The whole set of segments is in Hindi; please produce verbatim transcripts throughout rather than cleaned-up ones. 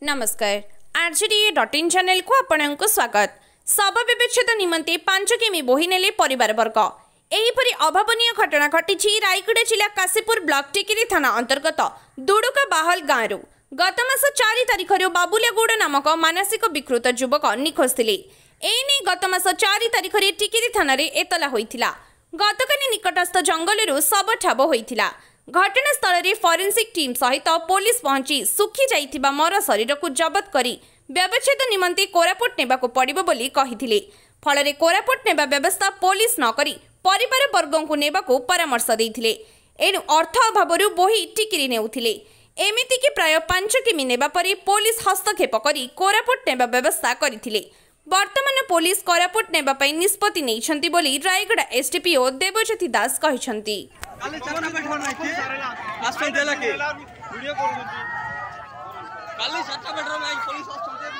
नमस्कार आरजेडी डॉट इन चैनल को आपको स्वागत। शव विच्छेद निमंते पांच किमी बोही नेले परिवार वर्ग। एहीपरि अभावनीय घटना घटी रायगढ़ जिला काशीपुर ब्लॉक टिकिरी थाना अंतर्गत दुड़ुका बाहल गाँव। गत मास चार तारिख बाबुलियागौड़ नामक मानसिक विकृत युवक निखोज थिले। एने गत मास चार तारिख टिकिरी थाना एतला होइथिला। गतकाली निकटस्थ जंगल शव ठाब होइथिला। घटनास्थल में फॉरेंसिक टीम सहित पुलिस पहुंची सुखी जाइथिबा मर शरीर को जबत करी व्यवच्छेद निमंते कोरापुट नेबाको पड़िबो बोली कहिथिले। फल कोरापुट नेबा व्यवस्था पुलिस न करी परिवार वर्ग को नेबाको परामर्श देइथिले। एणु अर्थ अभाव बोही टिकिरी नेउथिले। एमितिकी प्राय पांच किमी नेबा परे पुलिस हस्तक्षेप करी कोरापुट नेबा व्यवस्था करिथिले। वर्तमान पुलिस कोरापुट नेबा पई निष्पत्ति नेइछंती बोली रायगढ़ एसडीपीओ देवज्योति दास कहिछंती। काली चक्का बैठो ना कि आसन देला के वीडियो कर दंती काली चक्का बैठो ना पुलिस आसन दे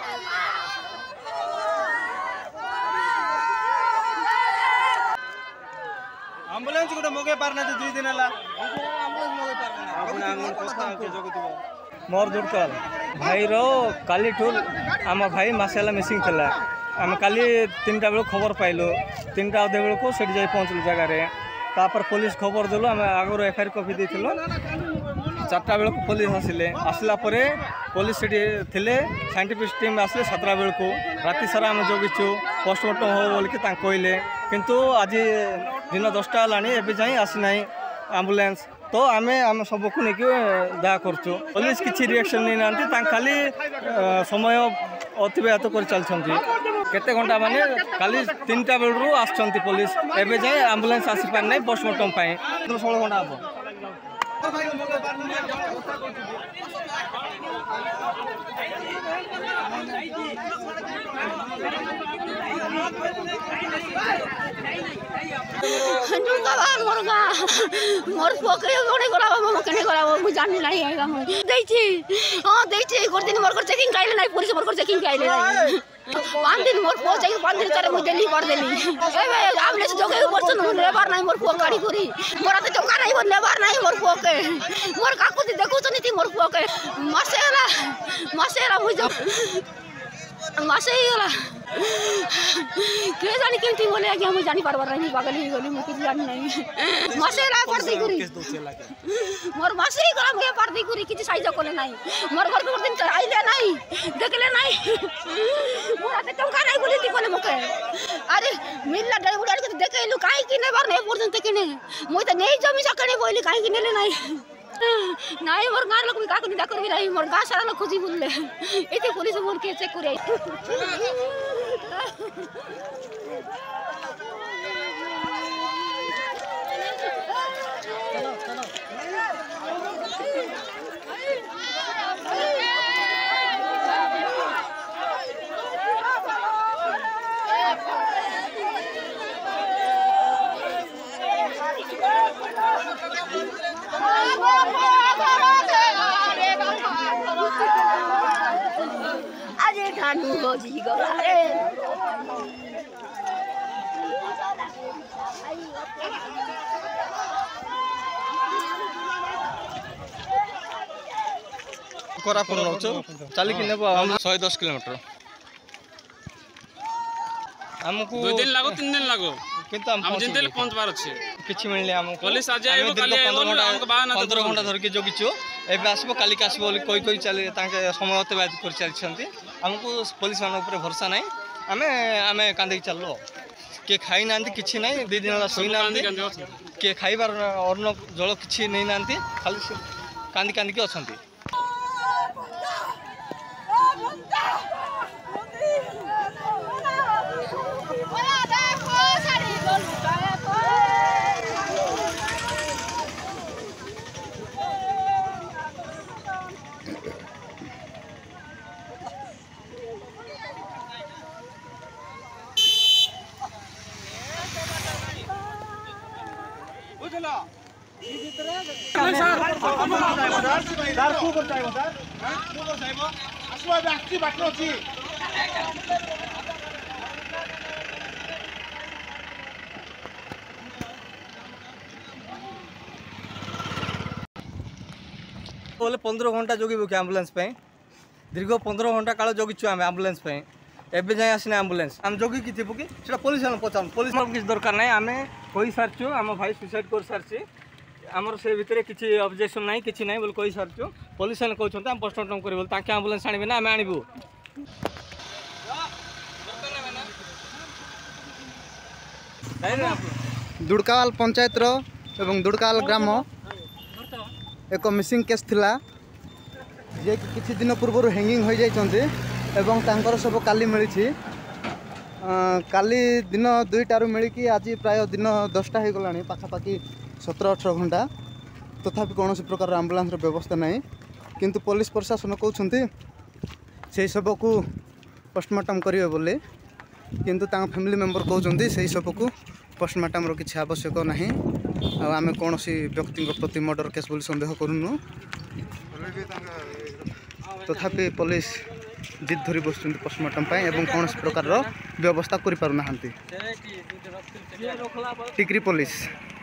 एम्बुलेंस गुडा मगे पारना दे दुई दिन हला एम्बुलेंस मगे पारना आपण आंगन कोस्ता के जगतिबो मोर दुडकल भाई रो काली ठुल आम भाई मासेला मिसिंग थला। आम काली तीनटा बेल खबर पाइलो तीनटा अधे बेल को सेट जाई पहुंचल जगह रे। तापर पुलिस खबर देलु आम आगर एफआईआर कॉपी देथिलो। चारटा बेल को पुलिस आसिले आसला परे पुलिस सेठी थिले साइंटिफिक टीम आसले सातटा बेल को राति सारा आम जगिछु पोस्टमार्टम हो बोल के तां कहले किंतु आज दिन दसटा लानी एबे जाई आसी नाही एम्बुलेंस तो आमे आम सबको नेकी दा करछु। पुलिस किछि रिएक्शन नै नांती तां खाली समय अतिबाहित कर चलछंती। केते घंटा माने खाली तीनटा बेलरू आछंती पुलिस एबे जाय एम्बुलेंस आसी पार नै पोस्टमार्टम पाए सोलह घंटा हबो। मुर्गा मोर पोके कोने गला मम कने गला मु जानि नाही आइगा म दैछि हां दैछि एक दिन मोर चेकिंग काइले नाही पुलिस मोर चेकिंग काइले नाही पांच दिन मोर पो जाई पांच दिन चारे मु दिल्ली कर देली ए आमने से जोगे पर्सन लेबर नाही मोर पो गाड़ी करी मोर त टका नाही मोर लेबर नाही मोर पोके मोर काकू देखु त नीति मोर पोके मासेला मासेला मु जो मासे होला के जानी केमती बोले आगे हम जानी पारबार नहीं पागल ही गली मु किछ जानी नहीं मासेला परदी करी मोर मासे गला के परदी करी किछ साइज कोले नहीं मोर घर को दिन आइले नहीं देखले नहीं मोर आते टंका नहीं बोली ती कोले मके अरे मिलला डर बुढ़ा के देखेलु काई कि ने बार नहीं पर्यंत किने मु त नहीं जमी सकने बोली काई कि नेले नहीं नहीं मोर गार लोग का निदा करबी नहीं मोर गार सारा लोग खुशी बोलले एते पुलिस मोर के चेक करे चलो चलो आज ठानु बजी गला रे कोरापुर रहछो चली कि नेबो हम एक सौ दस किलोमीटर हमको दो दिन लागो तीन दिन लागो किंतु हम हम जिंदल पहुंच बार अछि किछि मिलले हम पुलिस आज आइबो काली आइबो पंद्रह घंटा धर के जगिछु एबे आसबो काली आसबो बोली कोई कोई चले ताके समय अतिबाहित कर चलछंती। हमको पुलिस मान ऊपर भरोसा नाही आमे आमे कांदी चललो के खाई नांती किछि नाही दो दिन ला सोई नांती के खाइबार अन्न जल किछि नै नांती खाली कांदी कांदी के अछंती। बोले पंद्रह घंटा जोगी एम्बुलेंस पे दीर्घ पंद्रह घंटा काल जगिचु आम आम्बुलेंस एबे जाए आसने आम्बुलेंस आम जगी कि थी कि पुलिस पचार पुलिस किसी दरकार ना आम कही सारी आम भाई सुसाइड कर सारी आमर से भितर किसी ऑब्जेक्शन ना कि ना बोल कही सारी पुलिस कहते आम पोस्टमार्टम कर आम्बुलेंस आने ना आम आणबू दुड़कावाल पंचायत रो एवं दुड़कावाल ग्राम एक मिसिंग केस थिला जे कि किछि दिन पूर्व हैंगिंग हो जाइछन्ते एवं तांकर सब काली मिली काली दिन दुईटार मिलिकी आज प्राय दिन दसटा हो गलानी पाखापाखि सतर अठर घंटा तथापि कौन प्रकार आम्बुलांस व्यवस्था नहीं किंतु पुलिस प्रशासन कहते से सब को पोस्टमार्टम करेंगे बोले किंतु तांग फैमिली मेंबर कहते से सब को पोस्टमार्टम किसी आवश्यक ना आम कौन व्यक्ति प्रति मर्डर केस बोली सन्देह करूनु तथापि पुलिस जिद धरी बस पोस्टमार्टम एवं कौन प्रकार व्यवस्था कर पारना टिकरी पुलिस।